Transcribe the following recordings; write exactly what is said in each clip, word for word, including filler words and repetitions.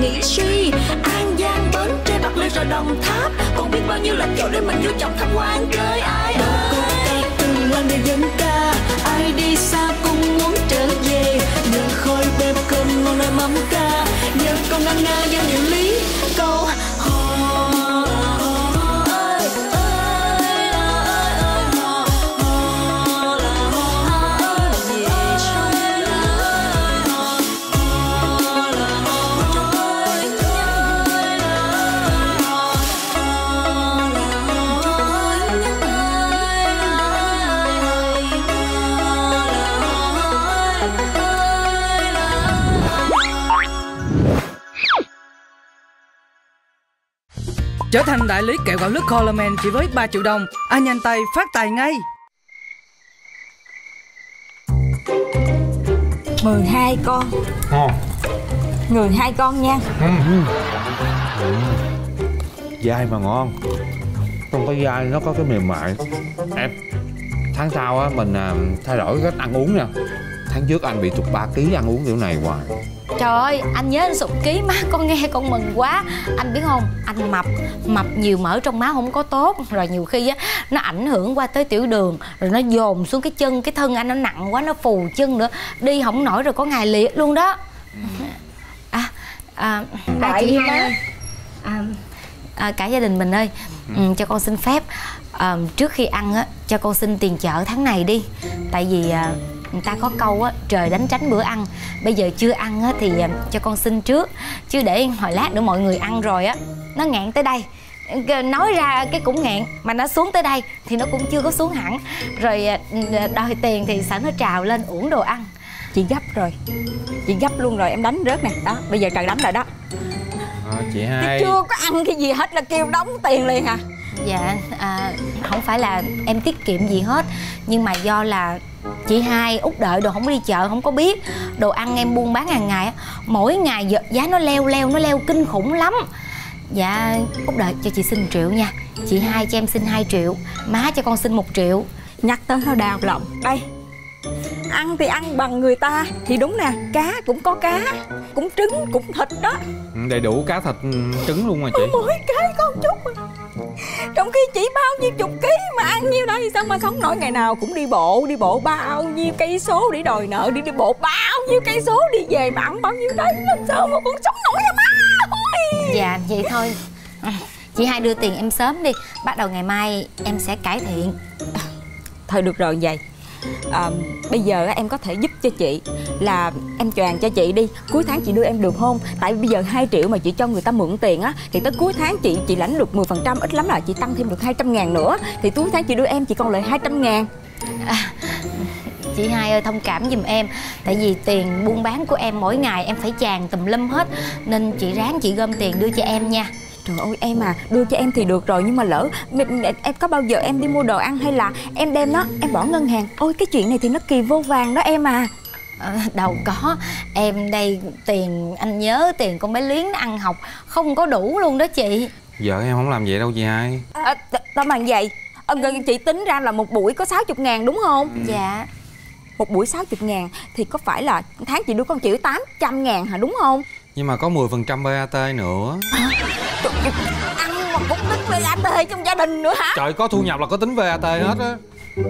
nghĩ suy. An Giang, Bến Tre, Bạc Liêu rồi Đồng Tháp, còn biết bao nhiêu là chỗ để mình vô chọn tham quan chơi. Ai ơi từng lần để dân ca, ai đi xa cũng muốn trở về. Nhờ khói bếp cơm ngon nơi mắm ca, nhờ con ngân nga gian điệu lý câu hò. Trở thành đại lý kẹo gạo lứt Coleman chỉ với ba triệu đồng. Ai nhanh tay phát tài ngay. mười hai con. Ngon. mười hai con nha. Ừ. Ừ. Dai mà ngon. Trong cái dai nó có cái mềm mại. Em, tháng sau á mình à, thay đổi cách ăn uống nha. Tháng trước anh bị tụt ba ký ăn uống kiểu này hoài. Trời ơi, anh nhớ anh sụt ký má, con nghe con mừng quá. Anh biết không, anh mập, mập nhiều mỡ trong máu không có tốt. Rồi nhiều khi á, nó ảnh hưởng qua tới tiểu đường. Rồi nó dồn xuống cái chân, cái thân anh nó nặng quá, nó phù chân nữa. Đi không nổi rồi có ngày liệt luôn đó. À, à, à chị hai à, à, cả gia đình mình ơi, ừ, cho con xin phép à, trước khi ăn á, cho con xin tiền chợ tháng này đi. Tại vì à, người ta có câu á, trời đánh tránh bữa ăn. Bây giờ chưa ăn á, thì cho con xin trước. Chứ để hồi lát nữa mọi người ăn rồi á, nó ngạn tới đây, nói ra cái cũng ngạn, mà nó xuống tới đây thì nó cũng chưa có xuống hẳn. Rồi đòi tiền thì sợ nó trào lên uổng đồ ăn. Chị gấp rồi, chị gấp luôn rồi, em đánh rớt nè. Đó, bây giờ trời đánh rồi đó. À, chị hai chưa có ăn cái gì hết là kêu đóng tiền liền à? Dạ, à, không phải là em tiết kiệm gì hết. Nhưng mà do là chị hai út đợi đồ không có đi chợ, không có biết. Đồ ăn em buôn bán hàng ngày, mỗi ngày giá nó leo leo, nó leo kinh khủng lắm. Dạ, út đợi cho chị xin một triệu nha. Chị hai cho em xin hai triệu, má cho con xin một triệu. Nhắc tới nó đau lòng. Đây, ăn thì ăn bằng người ta thì đúng nè, cá cũng có cá, cũng trứng, cũng thịt đó. Đầy đủ cá thịt trứng luôn mà chị. Mỗi cái có một chút à. Trong khi chỉ bao nhiêu chục ký mà ăn nhiêu đây, sao mà sống nổi. Ngày nào cũng đi bộ, đi bộ bao nhiêu cây số để đòi nợ, đi đi bộ bao nhiêu cây số đi về mà ăn bao nhiêu đấy. Làm sao mà con sống nổi hả má? Ôi. Dạ vậy thôi, chị hai đưa tiền em sớm đi, bắt đầu ngày mai em sẽ cải thiện. Thôi được rồi vậy à, bây giờ em có thể giúp cho chị là em choàng cho chị đi, cuối tháng chị đưa em được không? Tại bây giờ hai triệu mà chị cho người ta mượn tiền á, thì tới cuối tháng chị chị lãnh được mười phần trăm, ít lắm là chị tăng thêm được hai trăm ngàn nữa. Thì cuối tháng chị đưa em chị còn lại hai trăm ngàn. À, chị hai ơi thông cảm giùm em. Tại vì tiền buôn bán của em mỗi ngày em phải chàng tùm lum hết, nên chị ráng chị gom tiền đưa cho em nha. Trời ơi em à, đưa cho em thì được rồi, nhưng mà lỡ em có bao giờ em đi mua đồ ăn hay là em đem nó em bỏ ngân hàng, ôi cái chuyện này thì nó kỳ vô vàng đó em à. À, đâu có, em đây tiền anh nhớ tiền con bé Luyến nó ăn học không có đủ luôn đó chị. Vợ em không làm vậy đâu chị hai. À, tao mà vậy à, chị tính ra là một buổi có sáu mươi ngàn đúng không? Ừ. Dạ. Một buổi sáu mươi ngàn thì có phải là tháng chị đưa con chị tám trăm ngàn hả đúng không? Nhưng mà có mười phần trăm vê a tê nữa. À, ăn mà cũng tính vê a tê trong gia đình nữa hả? Trời, có thu nhập là có tính vê a tê hết á.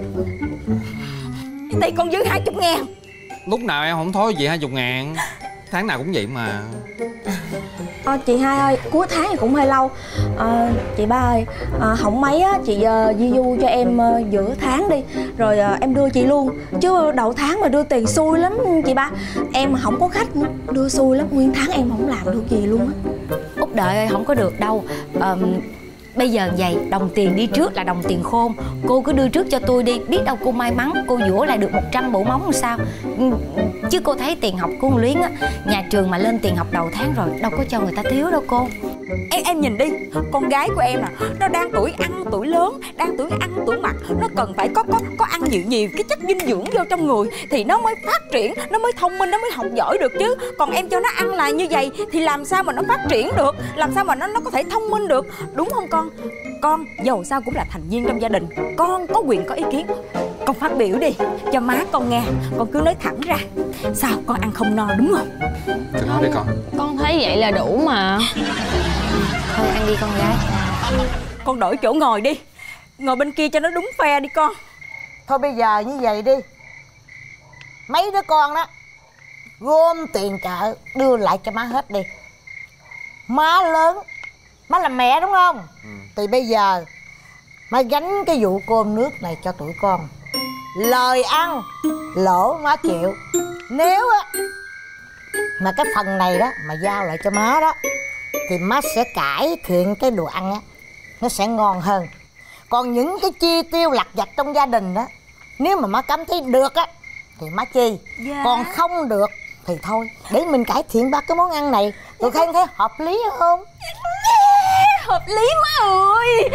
Thì con dư hai mươi ngàn. Lúc nào em không thối gì hai mươi ngàn. Tháng nào cũng vậy mà. À, chị hai ơi, cuối tháng thì cũng hơi lâu à, chị ba ơi, à, không mấy á, chị uh, di du cho em uh, giữa tháng đi. Rồi uh, em đưa chị luôn. Chứ đầu tháng mà đưa tiền xui lắm chị ba. Em mà không có khách nữa, đưa xui lắm, nguyên tháng em không làm được gì luôn á. Út đợi ơi, không có được đâu. à, Bây giờ vậy, đồng tiền đi trước là đồng tiền khôn. Cô cứ đưa trước cho tôi đi, biết đâu cô may mắn cô dũa lại được một trăm bộ móng sao. Chứ cô thấy tiền học của con Luyến á, nhà trường mà lên tiền học đầu tháng rồi, đâu có cho người ta thiếu đâu cô. Em em nhìn đi, con gái của em nè, nó đang tuổi ăn tuổi lớn, đang tuổi ăn tuổi mặc, nó cần phải có có có ăn nhiều nhiều cái chất dinh dưỡng vô trong người thì nó mới phát triển, nó mới thông minh, nó mới học giỏi được chứ. Còn em cho nó ăn là như vậy thì làm sao mà nó phát triển được, làm sao mà nó nó có thể thông minh được, đúng không con? Con dầu sao cũng là thành viên trong gia đình, con có quyền có ý kiến. Con phát biểu đi cho má con nghe. Con cứ nói thẳng ra. Sao con ăn không no đúng không? Cứ nói đi con. Con thấy vậy là đủ mà. Thôi ăn đi con gái. Con đổi chỗ ngồi đi, ngồi bên kia cho nó đúng phe đi con. Thôi bây giờ như vậy đi, mấy đứa con đó gom tiền chợ đưa lại cho má hết đi. Má lớn, má là mẹ đúng không? Ừ. Thì bây giờ má gánh cái vụ cơm nước này cho tụi con. Lời ăn lỗ má chịu. Nếu á mà cái phần này đó mà giao lại cho má đó thì má sẽ cải thiện cái đồ ăn á, nó sẽ ngon hơn. Còn những cái chi tiêu lặt vặt trong gia đình đó, nếu mà má cảm thấy được á thì má chi. Dạ. Còn không được thì thôi, để mình cải thiện ba cái món ăn này. Tụi Khang thấy hợp lý không? Hợp lý má ơi.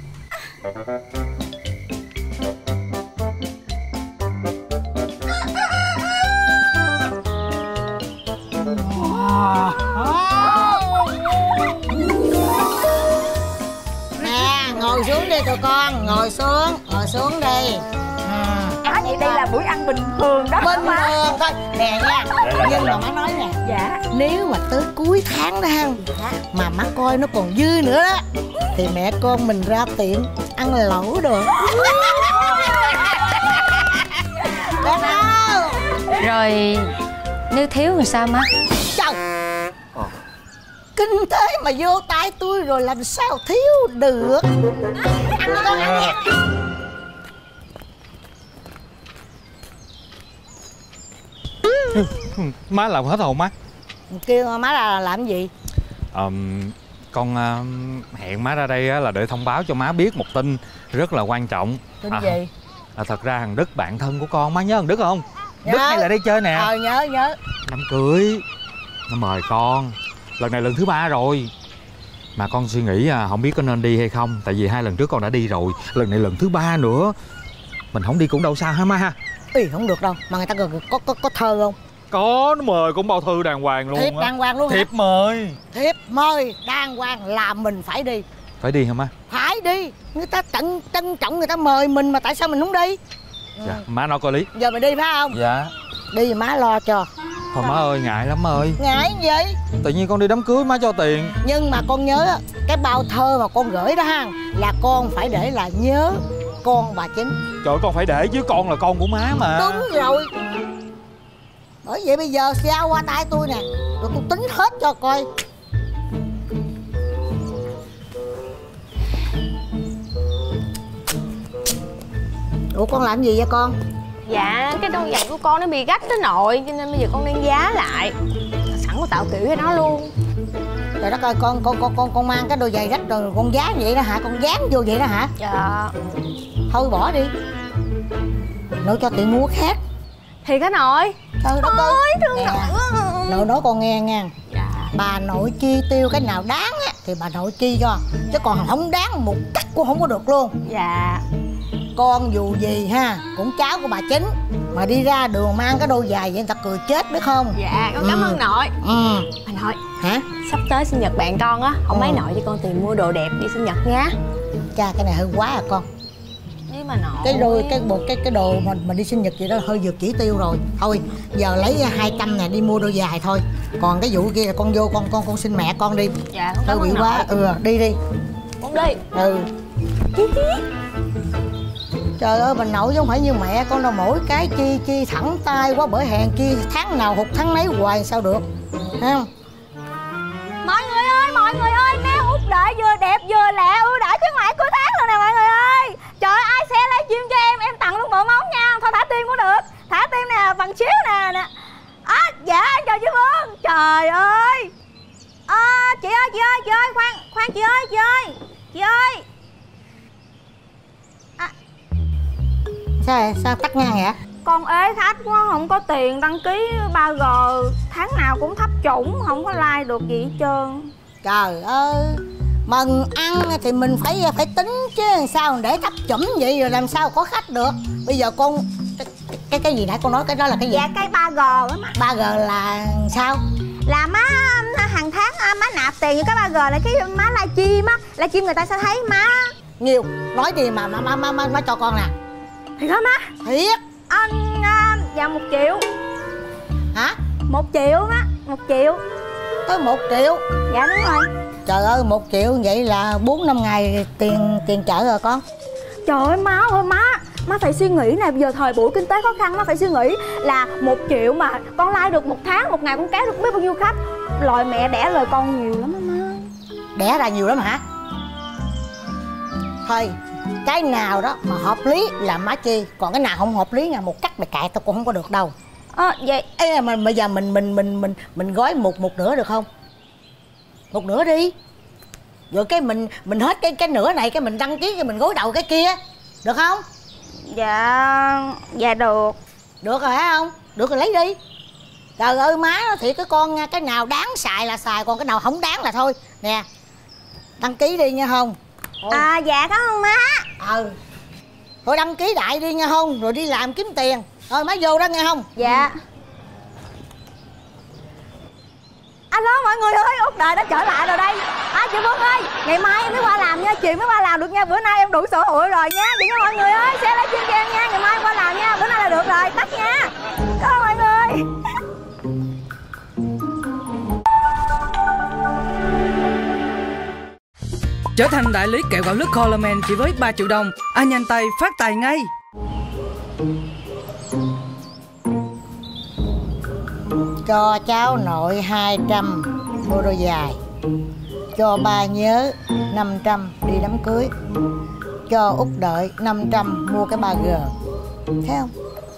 Nè, ngồi xuống đi tụi con, ngồi xuống, ngồi xuống đi. À, vậy đây là buổi ăn bình thường đó. Bình thường thôi. Nè nha, nhưng mà má nói nè. Dạ. Nếu mà tới cuối tháng đó ha, mà má coi nó còn dư nữa đó, thì mẹ con mình ra tiệm ăn lẩu được. Được không? Rồi nếu thiếu thì sao má? Trời, kinh tế mà vô tay tôi rồi làm sao thiếu được. Ăn con ăn nha. Má làm hết hồn má. Kêu má ra là làm gì? um, Con uh, hẹn má ra đây là để thông báo cho má biết một tin rất là quan trọng. Tin à, gì? À, thật ra thằng Đức bạn thân của con, má nhớ thằng Đức không? Nhớ. Đức hay là đây chơi nè. Ờ nhớ nhớ. Đám cưới nó mời con, lần này lần thứ ba rồi. Mà con suy nghĩ à, không biết có nên đi hay không. Tại vì hai lần trước con đã đi rồi, lần này lần thứ ba nữa. Mình không đi cũng đâu sao ha má ha. Ý không được đâu. Mà người ta có có có, có thơ không? Có, nó mời cũng bao thư đàng hoàng luôn. Thiệp á. đàng hoàng luôn. Thiệp hả? mời. Thiệp mời đàng hoàng là mình phải đi. Phải đi hả má? Phải đi. Người ta trân trân trọng người ta mời mình mà tại sao mình không đi? Dạ, ừ. Má nói có lý. Giờ mình đi phải không? Dạ. Đi thì má lo cho. Thôi má ơi, ngại lắm má ơi. Ngại gì? Tự nhiên con đi đám cưới má cho tiền. Nhưng mà con nhớ cái bao thơ mà con gửi đó ha, là con phải để là nhớ con bà Chính. Trời ơi, con phải để chứ, con là con của má mà. Đúng rồi. Bởi vậy bây giờ giao qua tay tôi nè, rồi tôi tính hết cho coi. Ủa con làm gì vậy con? Dạ, cái đôi giày của con nó bị rách đó nội, cho nên bây giờ con đang giá lại. Sẵn có tạo kiểu cho nó luôn. Trời đất ơi, con con con con con mang cái đôi giày rách rồi con dán vậy đó hả? Con dán vô vậy đó hả? Dạ. Thôi bỏ đi. Nội cho tiện mua khác. Thiệt hả nội? Trời đất ơi, thương nè, nội quá. nội nói con nghe nha. Dạ. Bà nội chi tiêu cái nào đáng á thì bà nội chi cho, chứ còn không đáng một cắt cũng không có được luôn. Dạ. Con dù gì ha cũng cháu của bà Chính, mà đi ra đường mang cái đôi giày vậy người ta cười chết biết không? Dạ, con cảm ừ. ơn nội. Ừ. Bà nội. Hả? Sắp tới sinh nhật bạn con á, không ừ. mấy nội cho con tiền mua đồ đẹp đi sinh nhật nha. Cha cái này hơi quá à con. Đi mà nội. Cái đôi cái bộ cái cái đồ mà mình đi sinh nhật vậy đó hơi vượt chỉ tiêu rồi. Thôi giờ lấy hai trăm này đi mua đôi giày thôi. Còn cái vụ kia là con vô con con con xin mẹ con đi. Dạ con cảm hơi ơn bị nội. quá. Ừ đi đi. Con đi. Ừ. Trời ơi, bà nội chứ không phải như mẹ con đâu, mỗi cái chi chi thẳng tay quá, bởi hèn chi tháng nào hụt tháng nấy hoài sao được, thấy không? Mọi người ơi, mọi người ơi, nếu út đợi vừa đẹp vừa lẹ ưu đãi khuyến mãi cuối tháng rồi nè mọi người ơi. Trời ơi, ai share livestream cho em, em tặng luôn bộ móng nha. Thôi thả tim cũng được, thả tim nè, bằng chiếu nè nè. À, dạ, chào chú Phương. Trời ơi. À, chị ơi, chị ơi, chị ơi, khoan, khoan chị ơi, chị ơi. Chị ơi. Sao sao tắt ngang vậy? Con ế khách quá, không có tiền đăng ký ba G, tháng nào cũng thấp chủng, không có like được gì hết trơn. Trời ơi, mần ăn thì mình phải phải tính chứ, sao để thấp chủng vậy rồi làm sao có khách được. Bây giờ con cái cái, cái gì nãy con nói cái đó là cái gì? Dạ cái ba G á má. ba G là sao? Là má hàng tháng má nạp tiền như cái ba g lại cái má livestream á, livestream người ta sẽ thấy má. Nhiều nói đi mà má má má má, má cho con nè. Thiệt hả má? Thiệt. Anh à, dạ một triệu. Hả? Một triệu má, một triệu. Tới một triệu? Dạ đúng rồi. Trời ơi, một triệu vậy là bốn năm ngày tiền tiền chợ rồi con. Trời ơi má ơi má, má phải suy nghĩ nè, bây giờ thời buổi kinh tế khó khăn má phải suy nghĩ là một triệu mà con like được một tháng, một ngày con kéo được biết bao nhiêu khách. Lời mẹ đẻ lời con nhiều lắm á má. Đẻ ra nhiều lắm hả? Thôi, cái nào đó mà hợp lý là má chi, còn cái nào không hợp lý nha, một cắt mày cạy tao cũng không có được đâu. Ờ à, vậy ê mà bây giờ mình mình mình mình mình gói một một nửa được không? Một nửa đi. Rồi cái mình mình hết cái cái nửa này cái mình đăng ký cái mình gối đầu cái kia. Được không? Dạ dạ được. Được rồi hả không? Được rồi lấy đi. Trời ơi má thì cái con nha, cái nào đáng xài là xài, còn cái nào không đáng là thôi. Nè. Đăng ký đi nha không? Thôi. À dạ cảm ơn má. Ừ. Thôi đăng ký đại đi nha không? Rồi đi làm kiếm tiền. Thôi má vô đó nghe không? Dạ. Alo mọi người ơi, Út Đời đã trở lại rồi đây. À chị Phương ơi, ngày mai em mới qua làm nha, chuyện mới qua làm được nha. Bữa nay em đủ sở hữu rồi nha. Vậy nha mọi người ơi, xe lấy chuyên cho em nha. Ngày mai em qua làm nha, bữa nay là được rồi, tắt nha. Cảm ơn mọi người. Trở thành đại lý kẹo gạo lứt Coleman chỉ với ba triệu đồng. Anh nhanh tay phát tài ngay. Cho cháu nội hai trăm mua đôi giày. Cho ba nhớ năm trăm đi đám cưới. Cho Út Đợi năm trăm mua cái ba G. Thấy không?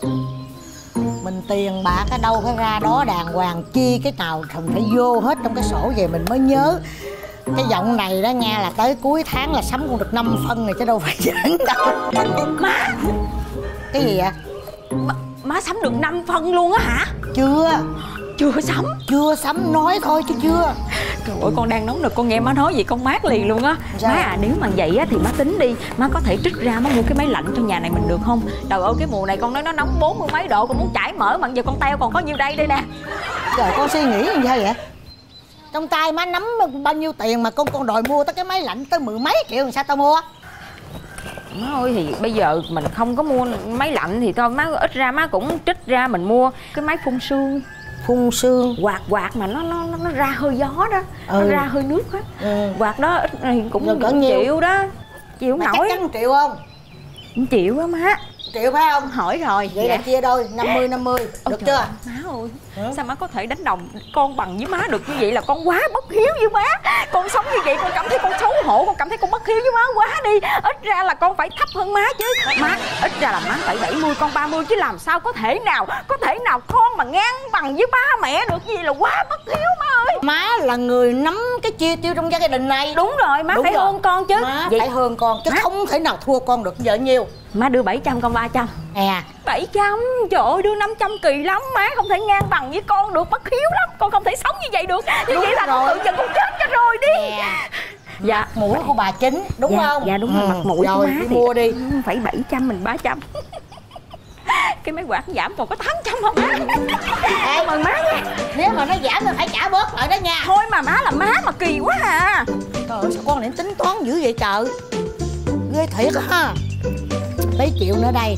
Mình tiền bạc ở đâu phải ra đó đàng hoàng, chi cái nào không phải vô hết trong cái sổ về mình mới nhớ. Cái giọng này đó nha là tới cuối tháng là sắm con được năm phân này chứ đâu phải giỡn đâu. Má. Cái gì vậy? Má, má sắm được năm phân luôn á hả? Chưa. Chưa sắm. Chưa sắm nói thôi chứ chưa. Trời ơi con đang nóng nực con nghe má nói vậy con mát liền luôn á. Má à nếu mà vậy á thì má tính đi, má có thể trích ra má mua cái máy lạnh trong nhà này mình được không? Trời ơi cái mùa này con nói nó nóng bốn mươi mấy độ, con muốn chảy mỡ mà giờ con teo còn có nhiêu đây đây nè. Trời con suy nghĩ như vậy vậy? Trong tay má nắm bao nhiêu tiền mà con con đòi mua tới cái máy lạnh tới mười mấy triệu làm sao tao mua? Má ơi thì bây giờ mình không có mua máy lạnh thì thôi má ít ra má cũng trích ra mình mua cái máy phun sương. Phun sương quạt quạt mà nó nó nó ra hơi gió đó. Ừ. Nó ra hơi nước á. Ừ. Quạt đó ít cũng cỡ triệu đó. Chịu mà nổi. Chắc chắn triệu không? Triệu á má. Triệu phải không? Hỏi rồi. Vậy dạ. Là chia đôi năm mươi năm mươi. Được chưa? Má ơi. Ừ. Sao má có thể đánh đồng con bằng với má được như vậy? Là con quá bất hiếu với má. Con sống như vậy con cảm thấy con xấu hổ, con cảm thấy con bất hiếu với má quá đi. Ít ra là con phải thấp hơn má chứ. Má ít ra là má phải bảy mươi con ba mươi chứ làm sao có thể nào có thể nào con mà ngang bằng với ba mẹ được, như vậy là quá bất hiếu má ơi. Má là người nắm cái chi tiêu trong gia đình này. Đúng rồi, má. Đúng phải rồi. Hơn con chứ. Má vậy... phải hơn con chứ má... không thể nào thua con được vợ nhiều. Má đưa bảy trăm con ba trăm. À bảy trăm, trời ơi đưa năm trăm kỳ lắm. Má không thể ngang bằng với con được, bất hiếu lắm. Con không thể sống như vậy được. Như vậy là con tự chừng con chết cho rồi đi. À. Dạ mũi của bà Chính đúng dạ, không? Dạ đúng rồi. Ừ. Mặt mũi rồi, của má thì mua đi. Phải bảy trăm mình ba trăm. Cái máy quạt giảm còn có tám trăm không má? Ê mừng má nha. Nếu mà nó giảm thì phải trả bớt lại đó nha. Thôi mà má là má mà kỳ quá à. Trời ơi sao con lại tính toán dữ vậy trời. Ghê thiệt ha. Mấy triệu nữa đây.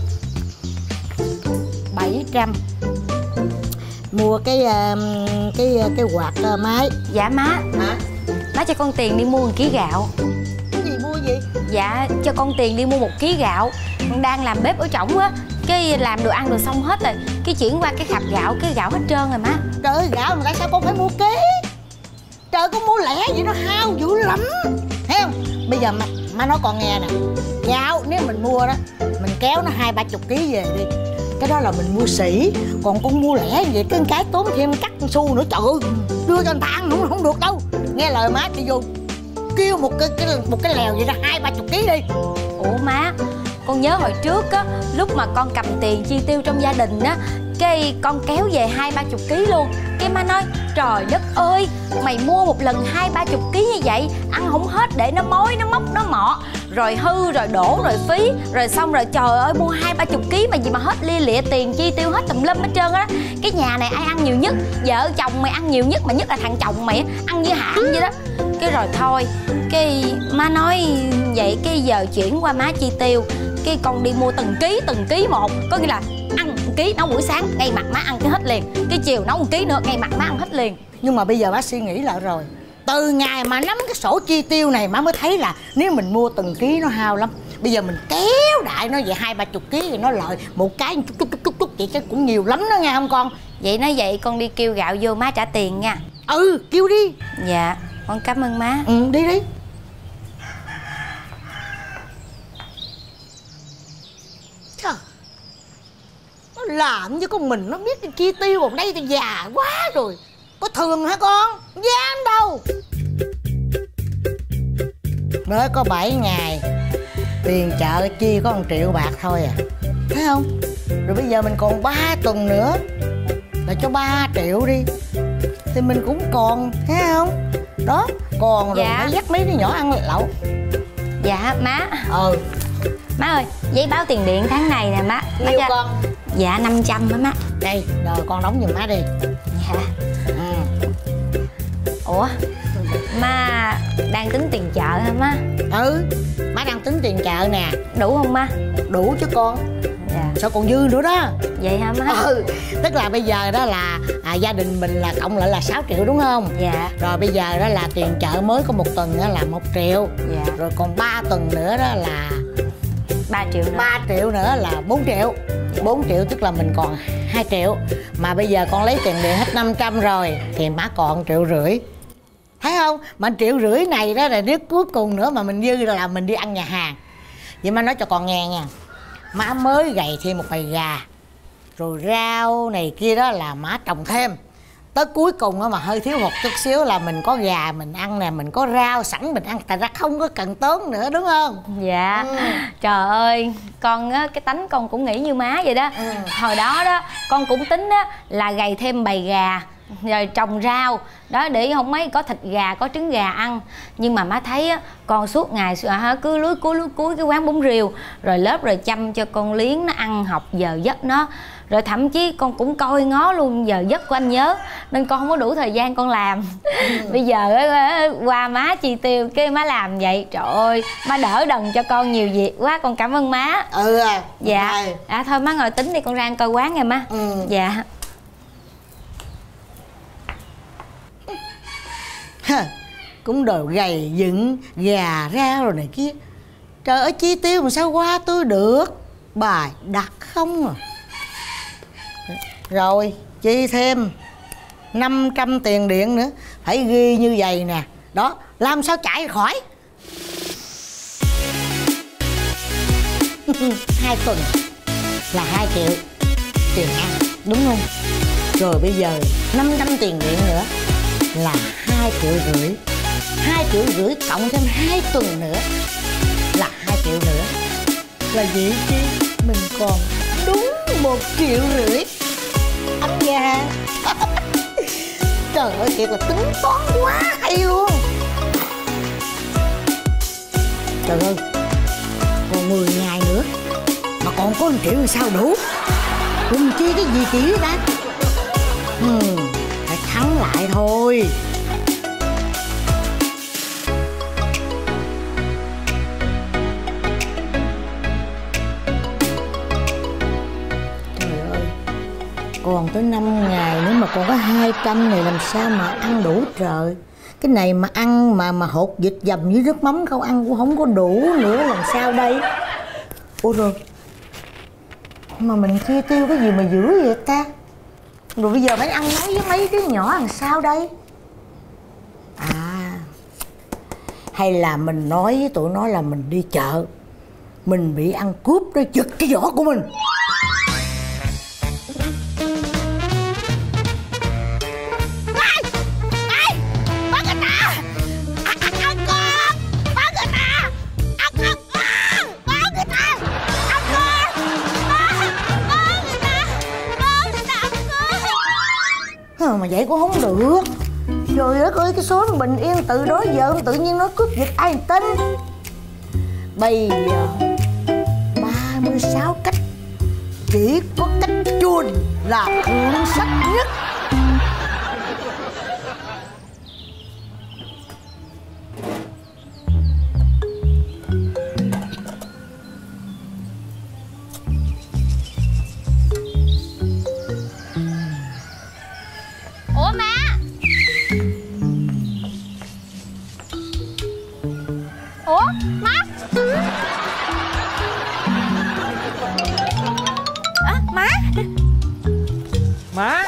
Bảy trăm mua cái cái cái quạt máy. Dạ má. Hả? Má cho con tiền đi mua một ký gạo. Cái gì mua gì? Dạ cho con tiền đi mua một ký gạo. Con đang làm bếp ở trỏng á, cái làm đồ ăn được xong hết rồi, cái chuyển qua cái khạp gạo, cái gạo hết trơn rồi má. Trời ơi gạo mà tại sao con phải mua ký? Trời con mua lẻ vậy nó hao dữ lắm. Thấy không? Bây giờ má, má nói con nghe nè. Gạo nếu mình mua đó, mình kéo nó hai ba chục ký về đi, cái đó là mình mua sỉ. Còn con mua lẻ vậy cái cái tốn thêm cắt xu nữa, trời ơi đưa cho người ta ăn không, không được đâu. Nghe lời má đi vô kêu một cái, cái một cái lèo vậy ra hai ba chục ký đi. Ủa má, con nhớ hồi trước á, lúc mà con cầm tiền chi tiêu trong gia đình á, cái con kéo về hai ba chục ký luôn. Cái má nói trời đất ơi, mày mua một lần hai ba chục ký như vậy ăn không hết để nó mối nó mốc nó mọ, rồi hư rồi đổ rồi phí, rồi xong rồi trời ơi mua hai ba chục ký mà gì mà hết lia lịa tiền chi tiêu hết tùm lum hết trơn á. Cái nhà này ai ăn nhiều nhất? Vợ chồng mày ăn nhiều nhất, mà nhất là thằng chồng mày ăn như hạng vậy đó. Cái rồi thôi, cái má nói vậy cái giờ chuyển qua má chi tiêu, cái con đi mua từng ký từng ký một, có nghĩa là ăn một ký nấu buổi sáng ngay mặt má ăn cái hết liền, cái chiều nấu một ký nữa ngay mặt má ăn hết liền. Nhưng mà bây giờ má suy nghĩ lại rồi, từ ngày mà nắm cái sổ chi tiêu này má mới thấy là nếu mình mua từng ký nó hao lắm. Bây giờ mình kéo đại nó vậy hai ba chục ký thì nó lợi một cái chút chút chút chút chút vậy chứ cũng nhiều lắm đó nghe không con? Vậy nói vậy con đi kêu gạo vô má trả tiền nha. Ừ kêu đi. Dạ con cảm ơn má. Ừ đi đi. Trời, nó làm như con mình nó biết cái chi tiêu, còn đây thì già quá rồi. Có thường hả con? Dám đâu. Mới có bảy ngày, tiền chợ chi có một triệu bạc thôi à, thấy không? Rồi bây giờ mình còn ba tuần nữa là cho ba triệu đi, thì mình cũng còn, thấy không? Đó, còn rồi. Dạ. Phải dắt mấy đứa nhỏ ăn lẩu. Dạ má. Ừ. Má ơi, giấy báo tiền điện tháng này nè má. Nhiêu má con? Dạ năm trăm á má. Đây, rồi con đóng giùm má đi. Dạ. Ừ. Ủa, má đang tính tiền chợ hả má? Ừ, má đang tính tiền chợ nè. Đủ không má? Đủ chứ con. Dạ. Sao còn dư nữa đó. Vậy hả má? Ừ, tức là bây giờ đó là à, gia đình mình là cộng lại là sáu triệu đúng không? Dạ. Rồi bây giờ đó là tiền chợ mới có một tuần đó là một triệu. Dạ. Rồi còn ba tuần nữa đó là ba triệu nữa. ba triệu nữa là bốn triệu. Bốn triệu tức là mình còn hai triệu. Mà bây giờ con lấy tiền điện hết năm trăm rồi thì má còn triệu rưỡi. Thấy không? Mà triệu rưỡi này đó là nếu cuối cùng nữa mà mình dư là mình đi ăn nhà hàng. Vậy má nói cho con nghe nha, má mới gầy thêm một bầy gà, rồi rau này kia đó là má trồng thêm. Tới cuối cùng mà hơi thiếu hụt chút xíu là mình có gà mình ăn nè, mình có rau sẵn mình ăn, thành ra không có cần tốn nữa đúng không? Dạ. Ừ. Trời ơi, con á, cái tánh con cũng nghĩ như má vậy đó. Ừ. Hồi đó đó con cũng tính á là gầy thêm bầy gà rồi trồng rau đó để không mấy có thịt gà có trứng gà ăn. Nhưng mà má thấy á con suốt ngày cứ lúi cuối lúi cuối cái quán bún riêu, rồi lớp rồi chăm cho con Liếng nó ăn học giờ giấc nó, rồi thậm chí con cũng coi ngó luôn giờ giấc của anh Nhớ, nên con không có đủ thời gian con làm. Ừ. Bây giờ á, qua má chi tiêu cái má làm vậy, trời ơi má đỡ đần cho con nhiều việc quá, con cảm ơn má. Ừ à. Dạ. Rồi. À thôi má ngồi tính đi, con ra ăn coi quán nha má. Ừ. Dạ. Cũng đồ gầy dựng gà rau rồi này kia. Trời ơi chi tiêu mà sao qua tôi được. Bài đặt không à. Rồi chi thêm năm trăm tiền điện nữa. Phải ghi như vậy nè. Đó, làm sao chạy khỏi. Hai tuần là hai triệu tiền ăn, đúng không? Rồi bây giờ năm trăm tiền điện nữa là hai triệu rưỡi. Hai triệu rưỡi cộng thêm hai tuần nữa là hai triệu nữa. Là gì chứ mình còn đúng một triệu rưỡi ăn gà. Trời ơi thiệt là tính toán quá hay luôn. Trời ơi, còn mười ngày nữa mà còn có một triệu thì sao đủ. Đừng chi cái gì kỹ đó. Ừ, phải thắng lại thôi. Trời ơi, còn tới năm ngày nữa mà còn có hai trăm này làm sao mà ăn đủ trời. Cái này mà ăn mà mà hột vịt dầm với nước mắm không ăn cũng không có đủ nữa, làm sao đây? Ủa rồi, mà mình chi tiêu cái gì mà dữ vậy ta? Rồi bây giờ phải ăn nói với mấy đứa nhỏ làm sao đây? À, hay là mình nói với tụi nó là mình đi chợ, mình bị ăn cướp nó giật cái giỏ của mình. Mà vậy cũng không được. Trời đất ơi, cái số bình yên từ đó giờ tự nhiên nó cướp giật ai tin. Bây giờ ba mươi sáu cách, chỉ có cách chun là thượng sách nhất. Ủa má? Ủa má? À, má Má.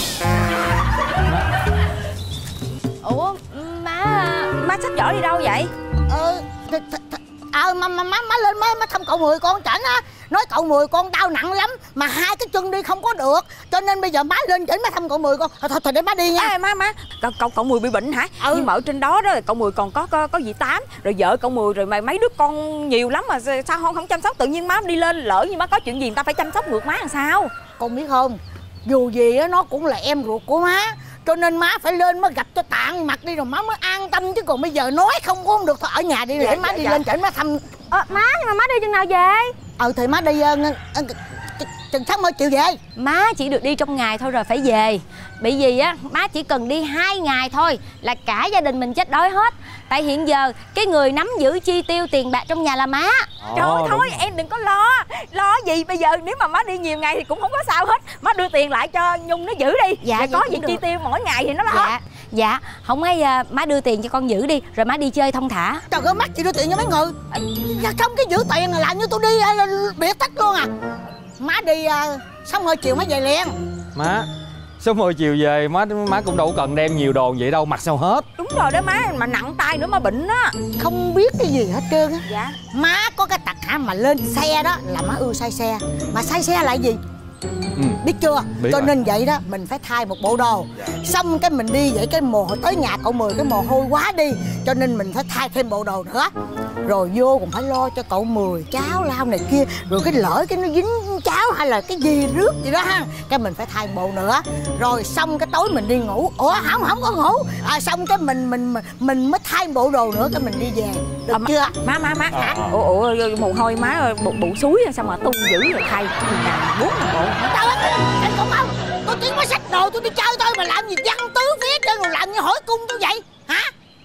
Ủa má? má xách giỏ đi đâu vậy? Ờ th th th ờ mà mà má má lên má má thăm cậu Mười con chảnh á, nói cậu Mười con đau nặng lắm mà hai cái chân đi không có được, cho nên bây giờ má lên chảnh má thăm cậu Mười con. Thôi thôi, thôi để má đi nha. À, má má cậu cậu cậu Mười bị bệnh hả? Ừ. Nhưng mà ở trên đó đó cậu Mười còn có có có dì Tám, rồi vợ cậu Mười, rồi mà mấy đứa con nhiều lắm mà sao không không chăm sóc? Tự nhiên má đi lên lỡ như má có chuyện gì người ta phải chăm sóc ngược má làm sao? Con biết không, dù gì á nó cũng là em ruột của má, cho nên má phải lên má gặp cho tạng mặt đi rồi má mới an tâm, chứ còn bây giờ nói không có không được. Thôi ở nhà đi, để dạ, má dạ, đi dạ. lên chảnh má thăm. Ờ, má nhưng mà má đi chừng nào về? Ờ thì má đi uh, uh, chừng tháng mới chịu về. Má chỉ được đi trong ngày thôi rồi phải về. Bởi vì á má chỉ cần đi hai ngày thôi là cả gia đình mình chết đói hết. Tại hiện giờ cái người nắm giữ chi tiêu tiền bạc trong nhà là má. Trời ơi, thôi em đừng có lo. Lo gì bây giờ, nếu mà má đi nhiều ngày thì cũng không có sao hết. Má đưa tiền lại cho Nhung nó giữ đi. Dạ, Rồi dạ, có cũng gì được. chi tiêu mỗi ngày thì nó lo. Dạ, dạ, không ấy à, má đưa tiền cho con giữ đi, rồi má đi chơi thông thả. Trời ơi, mắt chị đưa tiền cho mấy người. Dạ không, cái giữ tiền là làm như tôi đi uh, biệt tích luôn à. Má đi uh, xong rồi chiều má về liền. Má, sớm hồi chiều về má má cũng đâu cần đem nhiều đồ vậy đâu, mặc sao hết. Đúng rồi đó má, mà nặng tay nữa mà bệnh á. Không biết cái gì hết trơn á. Dạ. Má có cái tật hả mà lên xe đó là má ưa say xe. Mà say xe là gì? Ừ. Biết chưa? Biết cho rồi. nên vậy đó mình phải thay một bộ đồ. Xong cái mình đi vậy cái mồ hôi tới nhà cậu Mười cái mồ hôi quá đi, cho nên mình phải thay thêm bộ đồ nữa. Rồi vô còn phải lo cho cậu Mười cháo lau này kia, rồi cái lỡ cái nó dính cháo hay là cái gì rước gì đó ha, cái mình phải thay bộ nữa. Rồi xong cái tối mình đi ngủ. Ủa không không có ngủ à, xong cái mình mình mình mới thay bộ đồ nữa cái mình đi về được À, chưa? Má má má À, à. ủa, ủa mồ hôi má bụ, bụ suối sao mà tung dữ rồi thay nhà bốn bộ. Trời ơi, anh không không, tôi chỉ có xách đồ tôi đi chơi thôi mà làm gì văn tứ phía trên rồi làm như hỏi cung tôi vậy hả?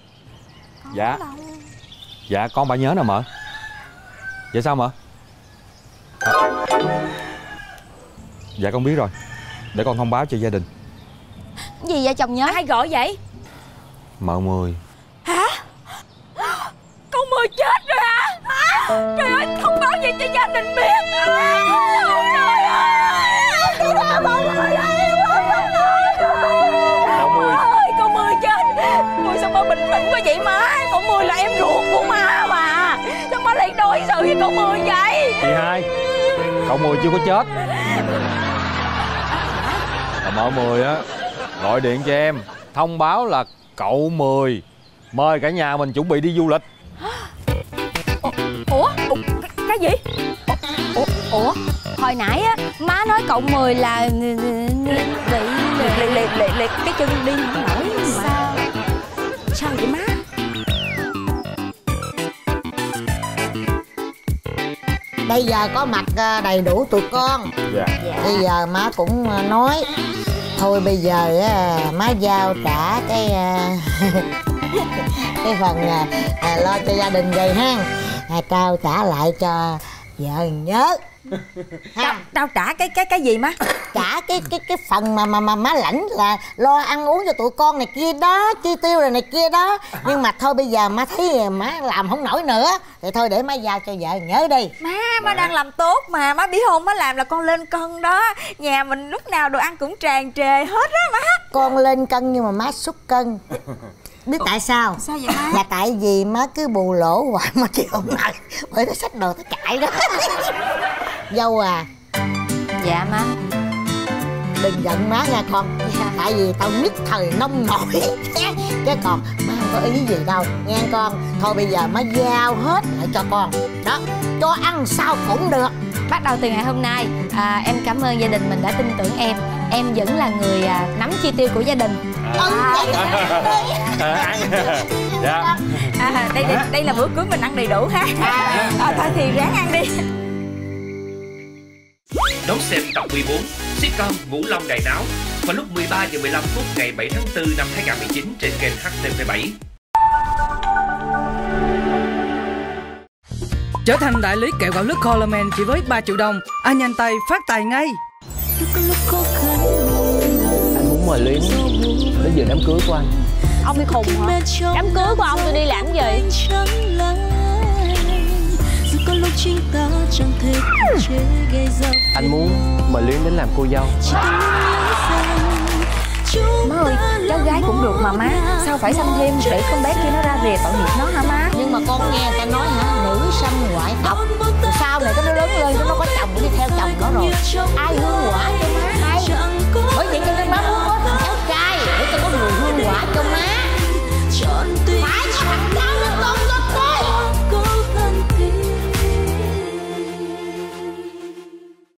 Dạ. Dạ con bà nhớ nè mợ. Dạ sao mợ? À. Dạ con biết rồi, để con thông báo cho gia đình. Gì vậy chồng nhớ? Ai gọi vậy? Mợ Mười. Hả? Con Mười chết rồi hả? Hả? Trời ơi, thông báo về cho gia đình biết. Ôi trời ơi. Con Mười ơi, Cậu Mười. con Mười chết. Ôi sao má bình tĩnh quá vậy má? Con Mười là em ruột của má mà. Sao má lại đối xử với con Mười vậy? Chị hai, cậu Mười chưa có chết. Là mợ Mười á gọi điện cho em thông báo là cậu Mười mời cả nhà mình chuẩn bị đi du lịch. Ủa? Ủa, cái gì? Ủa? Ủa? Hồi nãy á má nói cậu Mười là bị Liệt liệt liệt liệt cái chân đi không nổi mà. sao? Sao vậy má? Bây giờ có mặt đầy đủ tụi con. Dạ. Bây giờ má cũng nói thôi bây giờ á, má giao trả cái cái phần à, lo cho gia đình vậy ha, à, trao trả lại cho vợ nhớ Trao, trao trả cái cái cái gì má? trả cái cái cái phần mà mà mà má lãnh là lo ăn uống cho tụi con này kia đó, chi tiêu rồi này kia đó. Nhưng mà thôi bây giờ má thấy má làm không nổi nữa thì thôi để má giao cho vợ nhớ đi. Má, má đang làm tốt mà. Má biết không, má làm là con lên cân đó. Nhà mình lúc nào đồ ăn cũng tràn trề hết á má. Con lên cân nhưng mà má sút cân. Biết tại sao? Sao vậy má? Là tại vì má cứ bù lỗ hoài mà chịu không lại, bởi nó xách đồ tới cãi đó. Dâu à, Dạ má. đừng giận má nha con. Tại vì tao nhất thời nông nổi. Chứ còn má không có ý gì đâu nghe con. Thôi bây giờ má giao hết lại cho con đó, cho ăn sao cũng được. Bắt đầu từ ngày hôm nay à, em cảm ơn gia đình mình đã tin tưởng em. Em vẫn là người à, nắm chi tiêu của gia đình. Ừ, vậy À, ăn. Dạ. À, đây, đây đây là bữa cưới mình ăn đầy đủ ha. À, thôi thì ráng ăn đi. Đón xem tập mười bốn sitcom Ngũ Long Đại Náo vào lúc mười ba giờ mười lăm phút ngày bảy tháng tư năm hai nghìn không trăm mười chín trên kênh H T V bảy. Trở thành đại lý kẹo gạo lứt Coleman chỉ với ba triệu đồng, anh nhanh tay phát tài ngay. Anh muốn mời Luyến đến dự đám cưới của anh. Ông bị khùng hả? Đám cưới của ông tôi đi làm gì? Anh muốn mời Luyến đến làm cô dâu. Má ơi, cháu gái cũng được mà má. Sao phải sanh thêm để con bé kia nó ra rìa tội nghiệp nó hả má? Nhưng mà con nghe người ta nói hả, nữ sanh ngoại tộc. Rồi sau này cái nó lớn lên nó có chồng, nó đi theo chồng nó rồi, ai hương quả cho má hay. Bởi vậy cho nên má muốn